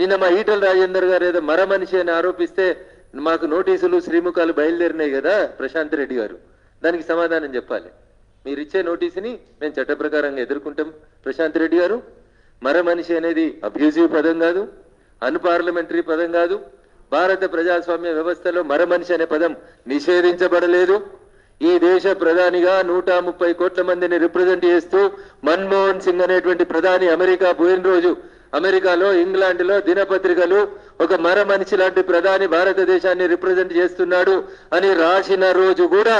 నిన్న మా ఈటల రాజేందర్ గారు ఏదో మర మనిషి అని ఆరోపిస్తే మాకు నోటీసులు శ్రీముఖాలు బయలుదేరినాయి కదా ప్రశాంత్ రెడ్డి గారు, దానికి సమాధానం చెప్పాలి. మీరు ఇచ్చే నోటీసుని మేము చట్ట ప్రకారంగా ఎదుర్కొంటాం. ప్రశాంత్ రెడ్డి గారు, మర మనిషి అనేది అబ్యూజివ్ పదం కాదు, అన్పార్లమెంటరీ పదం కాదు. భారత ప్రజాస్వామ్య వ్యవస్థలో మర మనిషి అనే పదం నిషేధించబడలేదు. ఈ దేశ ప్రధానిగా 130 కోట్ల మందిని రిప్రజెంట్ చేస్తూ మన్మోహన్ సింగ్ అనేటువంటి ప్రధాని అమెరికా పోయిన రోజు అమెరికాలో, ఇంగ్లాండ్లో దినపత్రికలు ఒక మర మనిషి లాంటి ప్రధాని భారతదేశాన్ని రిప్రజెంట్ చేస్తున్నాడు అని రాసిన రోజు కూడా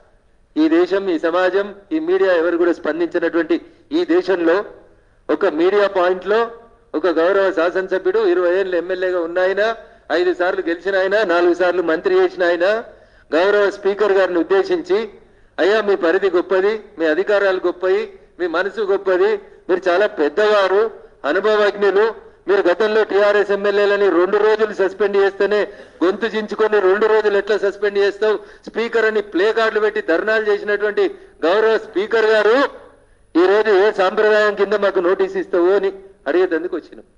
ఈ దేశం, ఈ సమాజం, ఈ మీడియా ఎవరు కూడా స్పందించినటువంటి ఈ దేశంలో ఒక మీడియా పాయింట్ లో ఒక గౌరవ శాసనసభ్యుడు 20 ఏళ్ళు ఎమ్మెల్యేగా ఉన్నాయన, 5 సార్లు గెలిచిన ఆయన, 4 సార్లు మంత్రి చేసిన ఆయన గౌరవ స్పీకర్ గారిని ఉద్దేశించి, అయ్యా మీ పరిధి గొప్పది, మీ అధికారాలు గొప్పవి, మీ మనసు గొప్పది, మీరు చాలా పెద్దవారు, అనుభవజ్ఞులు, మీరు గతంలో టీఆర్ఎస్ ఎమ్మెల్యేలని 2 రోజులు సస్పెండ్ చేస్తేనే గొంతు చించుకొని 2 రోజులు ఎట్లా సస్పెండ్ చేస్తావు, స్పీకర్ అని ప్లే కార్డులు పెట్టి ధర్నాలు చేసినటువంటి గౌరవ స్పీకర్ గారు ఈ రోజు ఏ సాంప్రదాయం కింద మాకు నోటీస్ ఇస్తావు అని అడిగేందుకు వచ్చినాం.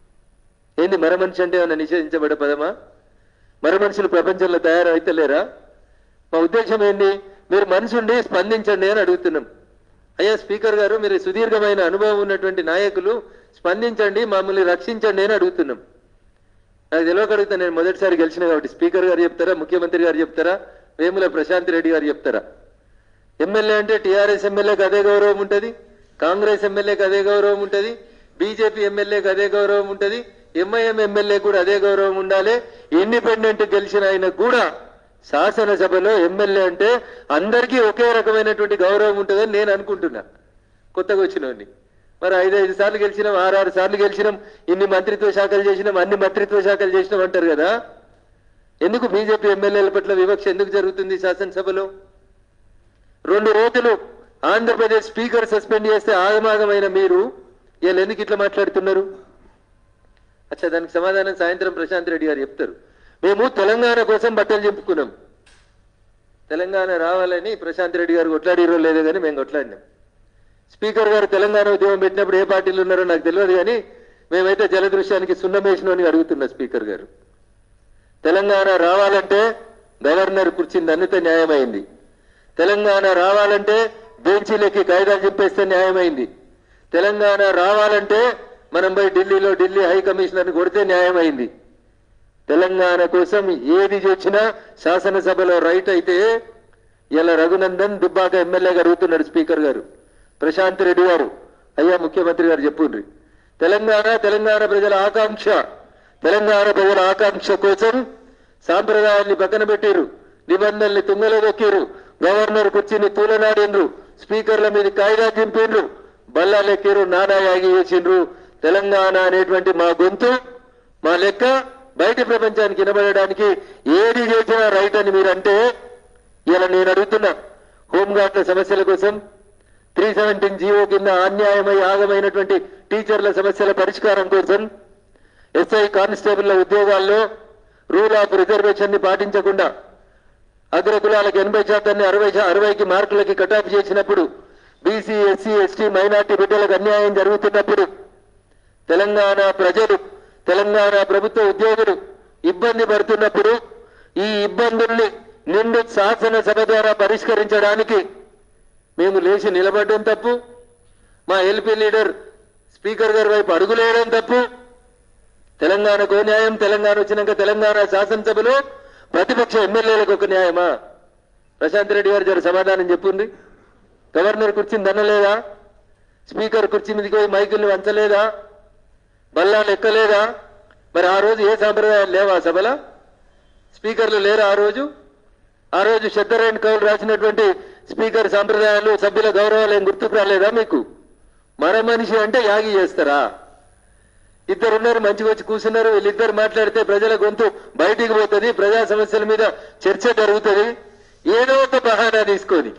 ఏంది మర మనిషి అంటే ఏమన్నా నిషేధించబడే పదమా? మర మనుషులు ప్రపంచంలో తయారైతలేరా? మా ఉద్దేశం ఏంది, మీరు మనసుండి స్పందించండి అని అడుగుతున్నాం. అయ్యా స్పీకర్ గారు, మీరు సుదీర్ఘమైన అనుభవం ఉన్నటువంటి నాయకులు, స్పందించండి, మమ్మల్ని రక్షించండి అని అడుగుతున్నాం. నాకు తెలియక అడుగుతా, నేను మొదటిసారి గెలిచిన కాబట్టి స్పీకర్ గారు చెప్తారా, ముఖ్యమంత్రి గారు చెప్తారా, వేముల ప్రశాంత్ రెడ్డి గారు చెప్తారా? ఎమ్మెల్యే అంటే టీఆర్ఎస్ ఎమ్మెల్యేకి అదే గౌరవం ఉంటుంది, కాంగ్రెస్ ఎమ్మెల్యేకి అదే గౌరవం ఉంటుంది, బీజేపీ ఎమ్మెల్యేకి అదే గౌరవం ఉంటుంది, ఎంఐఎం ఎమ్మెల్యే కూడా అదే గౌరవం ఉండాలి. ఇండిపెండెంట్ గెలిచిన ఆయన కూడా శాసనసభలో ఎమ్మెల్యే అంటే అందరికీ ఒకే రకమైనటువంటి గౌరవం ఉంటుందని నేను అనుకుంటున్నా. కొత్తగా వచ్చినోడిని మరి 5 సార్లు గెలిచినాం, 6 సార్లు గెలిచినాం, ఇన్ని మంత్రిత్వ శాఖలు చేసినాం, అన్ని మంత్రిత్వ శాఖలు చేసినాం అంటారు కదా. ఎందుకు బీజేపీ ఎమ్మెల్యేల పట్ల వివక్ష ఎందుకు జరుగుతుంది శాసనసభలో? 2 రోజులు ఆంధ్రప్రదేశ్ స్పీకర్ సస్పెండ్ చేస్తే ఆగమాగమైన మీరు వీళ్ళు ఎందుకు ఇట్లా మాట్లాడుతున్నారు? అచ్చా, దానికి సమాధానం సాయంత్రం ప్రశాంత్ రెడ్డి గారు చెప్తారు. మేము తెలంగాణ కోసం బట్టలు చెప్పుకున్నాం. తెలంగాణ రావాలని ప్రశాంత్ రెడ్డి గారు కొట్లాడిరో లేదో కానీ మేము కొట్లాడినాం. స్పీకర్ గారు తెలంగాణ ఉద్యమం పెట్టినప్పుడు ఏ పార్టీలు ఉన్నారో నాకు తెలియదు, కానీ మేమైతే జలదృశ్యానికి సున్నమేసినని అడుగుతున్నా. స్పీకర్ గారు, తెలంగాణ రావాలంటే గవర్నర్ కుర్చీని అన్నిత న్యాయమైంది. తెలంగాణ రావాలంటే బెంచీలకి కాయిదాలు చెప్పేస్తే న్యాయమైంది. తెలంగాణ రావాలంటే మనం పోయి ఢిల్లీలో ఢిల్లీ హై కమిషనర్ని కొడితే న్యాయమైంది. తెలంగాణ కోసం ఏది చేసినా శాసనసభలో రైట్ అయితే ఇలా రఘునందన్ దుబ్బాక ఎమ్మెల్యేగా అడుగుతున్నాడు స్పీకర్ గారు. ప్రశాంత్ రెడ్డి గారు, అయ్యా ముఖ్యమంత్రి గారు చెప్పుండ్రి, తెలంగాణ ప్రజల ఆకాంక్ష, తెలంగాణ ప్రజల ఆకాంక్ష కోసం సాంప్రదాయాన్ని పక్కన పెట్టారు, నిబంధనల్ని తుంగలో దొక్కారు, గవర్నర్ కుర్చీని తూలనాడిండ్రు, స్పీకర్ల మీద కాయిదా చింపిండ్రు, బల్లాలెక్కిరు, నానాయాగి చేసిండ్రు. తెలంగాణ అనేటువంటి మా గొంతు, మా లెక్క బయట ప్రపంచానికి వినబడడానికి ఏది చేసినా రైట్ అని మీరంటే, ఇలా నేను అడుగుతున్నా, హోంగార్డుల సమస్యల కోసం 317 జీవో కింద అన్యాయమై ఆగమైనటువంటి టీచర్ల సమస్యల పరిష్కారం కోసం, ఎస్ఐ కానిస్టేబుల్ల ఉద్యోగాల్లో రూల్ ఆఫ్ రిజర్వేషన్ ని పాటించకుండా అగ్రకులాలకు 80% 60కి మార్కులకి కటాఫ్ చేసినప్పుడు, బీసీ, ఎస్సీ, ఎస్టీ, మైనార్టీ బిడ్డలకు అన్యాయం జరుగుతున్నప్పుడు, తెలంగాణ ప్రజలు, తెలంగాణ ప్రభుత్వ ఉద్యోగులు ఇబ్బంది పడుతున్నప్పుడు, ఈ ఇబ్బందుల్ని నిండు శాసనసభ ద్వారా పరిష్కరించడానికి మేము లేచి నిలబడడం తప్పు, మా ఎల్పీ లీడర్ స్పీకర్ గారి వైపు అడుగులేయడం తప్పు. తెలంగాణకు న్యాయం, తెలంగాణ వచ్చినాక తెలంగాణ శాసనసభలో ప్రతిపక్ష ఎమ్మెల్యేలకు ఒక న్యాయమా? ప్రశాంత్ రెడ్డి గారు జర సమాధానం చెప్పుంది. గవర్నర్ కుర్చీని దన్నలేదా? స్పీకర్ కుర్చీ మీదకి పోయి మైకుల్ని వంచలేదా? బల్లాలు ఎక్కలేదా? మరి ఆ రోజు ఏ సాంప్రదాయాలు లేవా సభలో? స్పీకర్లు లేరా ఆ రోజు? ఆ రోజు శద్దరైన కౌలు రాసినటువంటి స్పీకర్ సాంప్రదాయాలు, సభ్యుల గౌరవాలు ఏం గుర్తుకు రాలేదా మీకు? మర మనిషి అంటే యాగి చేస్తారా? ఇద్దరున్నారు, మంచిగా వచ్చి కూర్చున్నారు, వీళ్ళిద్దరు మాట్లాడితే ప్రజల గొంతు బయటికి పోతుంది, ప్రజా సమస్యల మీద చర్చ జరుగుతుంది. ఏదో ఒక బహానా తీసుకొని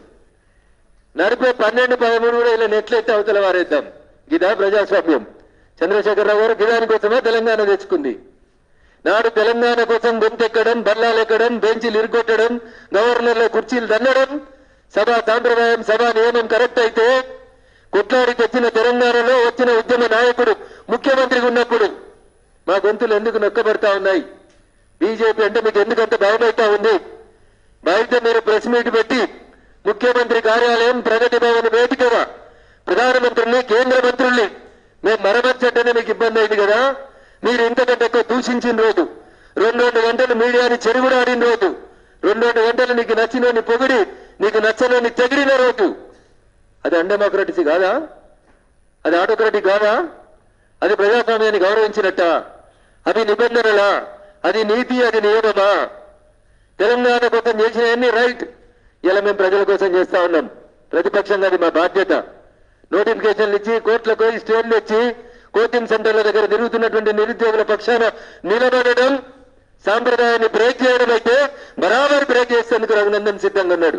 నడిపే 12, 13 కూడా ఇలా నెట్లయితే అవతల వారేద్దాం. గిదా ప్రజాస్వామ్యం? చంద్రశేఖరరావు గారు గిదాని కోసమే తెలంగాణ తెచ్చుకుంది. నాడు తెలంగాణ కోసం గొంతెక్కడం, బల్లాలెక్కడం, బెంచీలు ఇరుగొట్టడం, గవర్నర్ల కుర్చీలు దన్నడం, సభా సాంప్రదాయం, సభా నియమం కరెక్ట్ అయితే కొట్లాడి తెచ్చిన తెలంగాణలో వచ్చిన ఉద్యమ నాయకుడు ముఖ్యమంత్రిగా ఉన్నప్పుడు మా గొంతులు ఎందుకు నొక్కబడతా ఉన్నాయి? బీజేపీ అంటే మీకు ఎందుకంత భయమైతా ఉంది? బయట మీరు ప్రెస్ మీట్ పెట్టి ముఖ్యమంత్రి కార్యాలయం, ప్రగతి భవన్ వేదికగా ప్రధానమంత్రుల్ని, కేంద్ర మంత్రుల్ని మేము మరమర్చంటేనే మీకు ఇబ్బంది అయింది కదా. మీరు ఇంతకంటే ఎక్కువ దూషించిన రోజు, 2 గంటలు మీడియాని చెరుగుడాడిన రోజు, 2 గంటలు నీకు నచ్చినోని పొగిడి నీకు నచ్చనోని తెగిడిన రోజు, అది అన్డెమోక్రటసీ కాదా? అది ఆటోక్రటిక్ కాదా? అది ప్రజాస్వామ్యాన్ని గౌరవించినట్ట? అది నిబంధనలా? అది నీతి, అది నియమమా? తెలంగాణ కోసం చేసిన రైట్ ఇలా మేము ప్రజల కోసం చేస్తా ఉన్నాం. ప్రతిపక్షంగా అది మా బాధ్యత. నోటిఫికేషన్లు ఇచ్చి, కోర్టులకు పోయి స్టేలు ఇచ్చి, కోచింగ్ సెంటర్ల దగ్గర తిరుగుతున్నటువంటి నిరుద్యోగుల పక్షాన నిలబడడం, సాంప్రదాయాన్ని బ్రేక్ చేయడం అయితే బరాబర్ బ్రేక్ చేసేందుకు రఘునందన్ సిద్ధంగా ఉన్నాడు.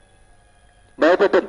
భయపడటం.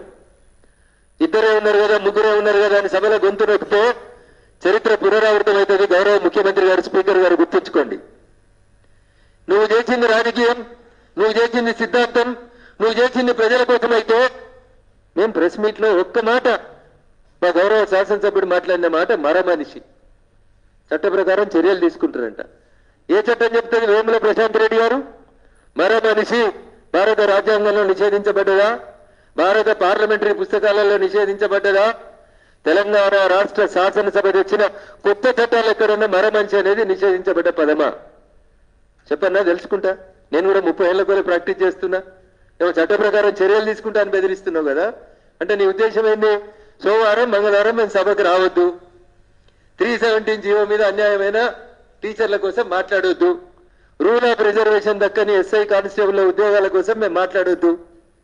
2 ఉన్నారు కదా, 3 ఉన్నారు కదా అని సభలో గొంతు నొక్కితే చరిత్ర పునరావృతం అవుతుంది. గౌరవ ముఖ్యమంత్రి గారు, స్పీకర్ గారు గుర్తుంచుకోండి. నువ్వు చేసింది రాజకీయం, నువ్వు చేసింది సిద్ధాంతం, నువ్వు చేసింది ప్రజల కోసం అయితే మేము ప్రెస్ మీట్ లో ఒక్క మాట, మా గౌరవ శాసనసభ్యుడు మాట్లాడిన మాట మరమనిషి, చట్ట ప్రకారం చర్యలు తీసుకుంటారంట. ఏ చట్టం చెప్తుంది? వేముల ప్రశాంత్ రెడ్డి గారు మరమనిషి భారత రాజ్యాంగంలో నిషేధించబడ్డదా? భారత పార్లమెంటరీ పుస్తకాలలో నిషేధించబడ్డదా? తెలంగాణ రాష్ట్ర శాసనసభ తెచ్చిన కొత్త చట్టాలు ఎక్కడున్నా మరమనిషి అనేది నిషేధించబడ్డ పదమా? చెప్పన్నా, తెలుసుకుంటా. నేను కూడా 30 ఏళ్ల కూడా ప్రాక్టీస్ చేస్తున్నా. ఏమో చట్ట ప్రకారం చర్యలు తీసుకుంటా అని బెదిరిస్తున్నావు కదా. అంటే నీ ఉద్దేశం ఏంటి? సోమవారం, మంగళవారం మేము సభకు రావద్దు, 317 జీవో మీద అన్యాయమైన టీచర్ల కోసం మాట్లాడొద్దు, రూల్ ఆఫ్ రిజర్వేషన్ దక్కని ఎస్ఐ కానిస్టేబుల్ ఉద్యోగాల కోసం మేము మాట్లాడొద్దు,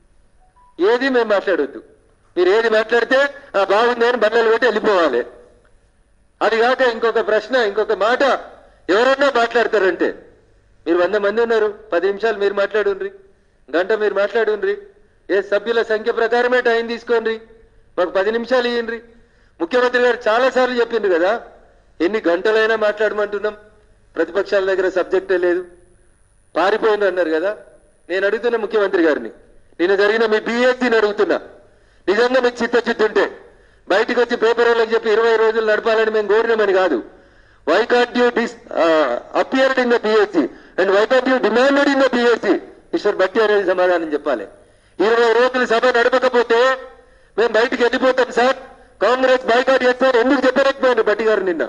ఏది మేము మాట్లాడొద్దు. మీరు ఏది మాట్లాడితే ఆ బాగుంది అని బండలు పెట్టి వెళ్ళిపోవాలి. అది కాక ఇంకొక ప్రశ్న, ఇంకొక మాట ఎవరన్నా మాట్లాడతారంటే, మీరు 100 మంది ఉన్నారు, 10 నిమిషాలు మీరు మాట్లాడుండ్రి, గంట మీరు మాట్లాడుండ్రి, ఏ సభ్యుల సంఖ్య ప్రకారమే టైం తీసుకోండి, మాకు 10 నిమిషాలు ఇయ్యండి. ముఖ్యమంత్రి గారు చాలా సార్లు చెప్పిండ్రు కదా, ఎన్ని గంటలైనా మాట్లాడమంటున్నాం, ప్రతిపక్షాల దగ్గర సబ్జెక్టే లేదు, పారిపోయింది అన్నారు కదా. నేను అడుగుతున్నా ముఖ్యమంత్రి గారిని, నిన్న జరిగిన మీ BScని అడుగుతున్నా, నిజంగా మీకు చిత్తశుద్ధి ఉంటే బయటకు వచ్చి పేపర్ వాళ్ళకి చెప్పి 20 రోజులు నడపాలని మేము కోరినామని కాదు. Why can't you appeared in the BSc and why can't you demanded in the BSc? Mister Bhatti అనేది సమాధానం చెప్పాలి. 20 రోజులు సభ నడపకపోతే మేము బయటికి వెళ్ళిపోతాం సార్, కాంగ్రెస్ బాయ్కాట్ చేస్తాను ఎందుకు చెప్పలేకపోయారు భట్టి గారు నిన్న?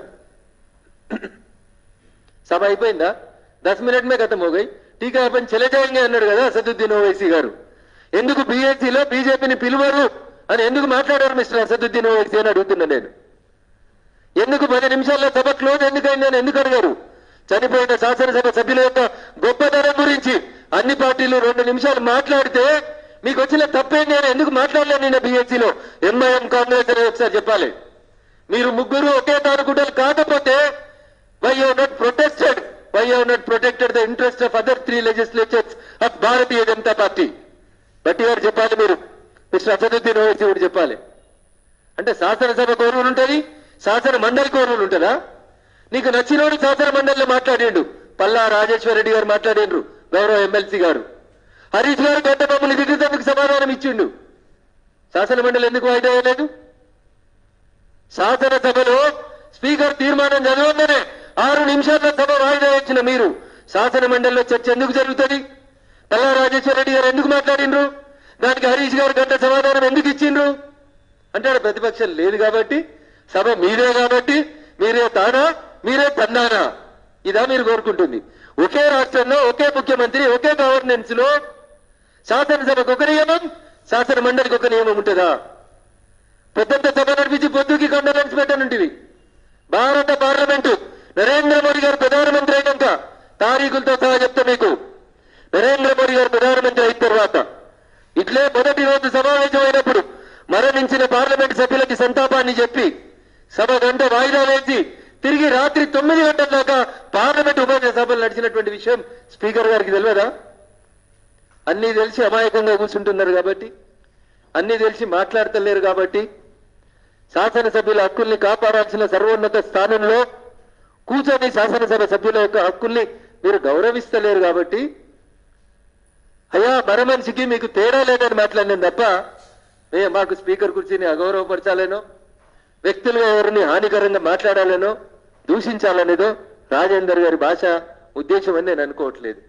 సభ అయిపోయిందా? 10 मिनट में खत्म हो गई, ठीक है अपन चले जाएंगे అన్నాడు కదా అసదుద్దీన్ ఓవైసీ గారు. ఎందుకు BScలో బీజేపీని పిలువరు అని ఎందుకు మాట్లాడారు మిస్టర్ అసదుద్దీన్ ఓవైసీ అని అడుగుతున్నా నేను. ఎందుకు 10 నిమిషాల్లో సభ క్లోజ్ ఎందుకైంది అని ఎందుకు అడిగారు? చనిపోయిన శాసనసభ సభ్యుల యొక్క గొప్పతనం గురించి అన్ని పార్టీలు 2 నిమిషాలు మాట్లాడితే మీకు వచ్చిన తప్పేంటి అని ఎందుకు మాట్లాడలేదు నిన్న BScలో? ఎంఐఎం, కాంగ్రెస్ అనేది ఒకసారి చెప్పాలి. మీరు ముగ్గురు ఒకే తానుకుంటారు కాకపోతే why you have not protested, why you have not protected the interest of other 3 legislatures of Bharatiya Janata Party? Bhatti గారు చెప్పాలి, మీరు మిస్టర్ అసదుద్దీన్ ఓవైసీ కూడా చెప్పాలి. అంటే శాసనసభ రూల్ ఉంటుంది, శాసన మండలికి రూల్ ఉంటుందా? నీకు నచ్చినోడు శాసన మండలిలో మాట్లాడిండు, పల్లా రాజేశ్వర రెడ్డి గారు మాట్లాడిండ్రు, గౌరవ ఎమ్మెల్సీ గారు. హరీష్ గారు గంట మమ్మల్ని దిగుతందుకు సమాధానం ఇచ్చిండు. శాసన మండలి ఎందుకు వాయిదా వేయలేదు? శాసనసభలో స్పీకర్ తీర్మానం చదవగానే 6 నిమిషాల్లో సభ వాయిదా వచ్చిన మీరు శాసన మండలిలో చర్చ ఎందుకు జరుగుతుంది? పల్లా రాజేశ్వర రెడ్డి గారు ఎందుకు మాట్లాడిండ్రు? దానికి హరీష్ గారు గంట సమాధానం ఎందుకు ఇచ్చిండ్రు? అంటే ప్రతిపక్షం లేదు కాబట్టి, సభ మీరే కాబట్టి మీరే తానా మీరే తందానా, ఇదా మీరు కోరుకుంటుంది? ఒకే రాష్ట్రంలో ఒకే ముఖ్యమంత్రి, ఒకే గవర్నెన్స్ లో శాసనసభకు ఒక నియమం, శాసన మండలికి ఒక నియమం ఉంటుందా? పెద్దంత సభ నడిపించి పొద్దుకి కండలెన్స్ పెట్టనుంటివి. భారత పార్లమెంటు నరేంద్ర మోడీ గారు ప్రధానమంత్రి అయినాక తారీఖులతో సహా చెప్తా మీకు, నరేంద్ర మోడీ గారు ప్రధానమంత్రి అయిన తర్వాత ఇట్లే మొదటి రోజు సమావేశం అయినప్పుడు మరణించిన పార్లమెంట్ సభ్యులకి సంతాపాన్ని చెప్పి సభ గంట వాయిదా వేసి తిరిగి రాత్రి 9 గంటల దాకా పార్లమెంట్ ఉభయ సభలు నడిచినటువంటి విషయం స్పీకర్ గారికి తెలియదా? అన్నీ తెలిసి అమాయకంగా కూర్చుంటున్నారు కాబట్టి, అన్నీ తెలిసి మాట్లాడతలేరు కాబట్టి, శాసనసభ్యుల హక్కుల్ని కాపాడాల్సిన సర్వోన్నత స్థానంలో కూర్చొని శాసనసభ సభ్యుల యొక్క హక్కుల్ని మీరు గౌరవిస్తలేరు కాబట్టి, అయ్యా మన మనిషికి మీకు తేడా లేదని మాట్లాడినాం తప్ప మాకు స్పీకర్ కుర్చీని అగౌరవపరచాలేనో, వ్యక్తులుగా ఎవరిని హానికరంగా మాట్లాడాలనో, దూషించాలనేదో రాజేందర్ గారి భాష ఉద్దేశం అని నేను అనుకోవట్లేదు.